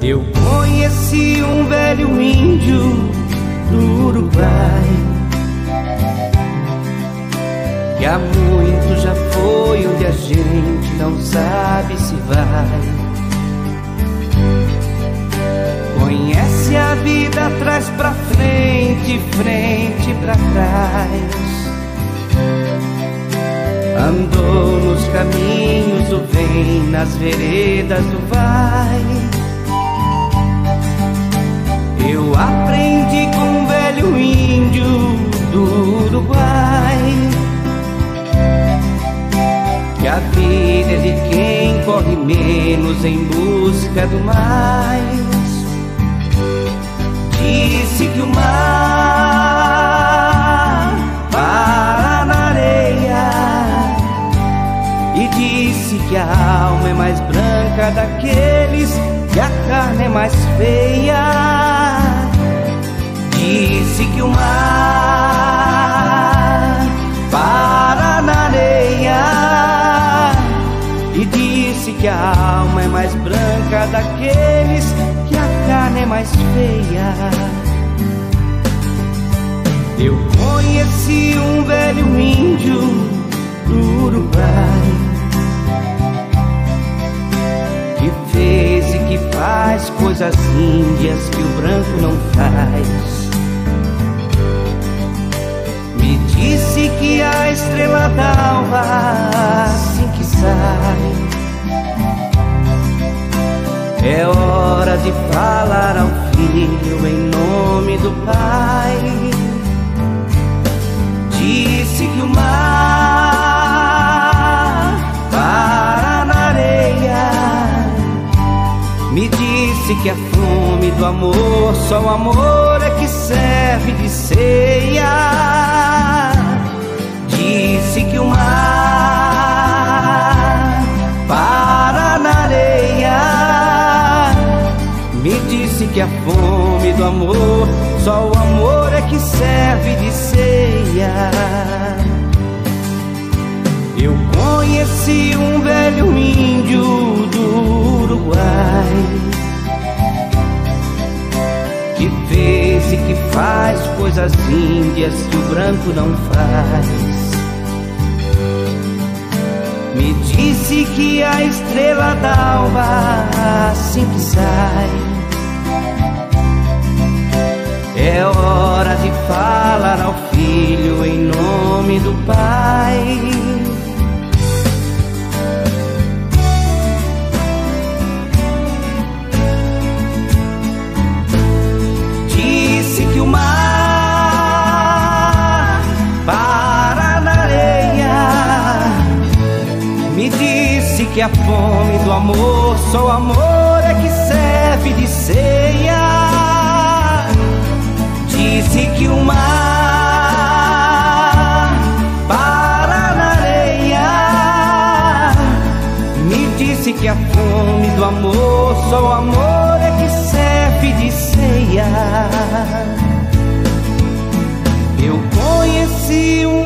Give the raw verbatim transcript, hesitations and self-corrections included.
Eu conheci um velho índio do Uruguai, que há muito já foi onde a gente não sabe se vai. Conhece a vida atrás pra frente, frente pra trás. Andou nos caminhos do vem, nas veredas do vai. Eu aprendi com um velho índio do Uruguai que a vida é de quem corre menos em busca do mais. Disse que o mar para na areia e disse que a alma é mais branca daqueles que a carne é mais feia. Disse que o mar para na areia e disse que a alma é mais branca daqueles que a carne é mais feia. Eu conheci um velho índio do Uruguai que fez e que faz coisas índias que o branco não faz. Me disse que a estrela d'alva assim que sai é hora de falar ao filho em nome do pai. Disse que o mar para na areia, me disse que a fome do amor, só o amor é que serve de ceia. Disse que o mar para na areia, me disse que a fome do amor, só o amor é que serve de ceia. Eu conheci um velho índio do Uruguai que fez e que faz coisas índias que o branco não faz. Me disse que a estrela d'alva assim que sai é hora de falar ao filho em nome do pai. Disse que o mar para na areia, me disse que a fome do amor, só o amor é que serve de ceia. Disse que o mar para na areia, me disse que a fome do amor, só o amor é que serve de ceia. Eu conheci um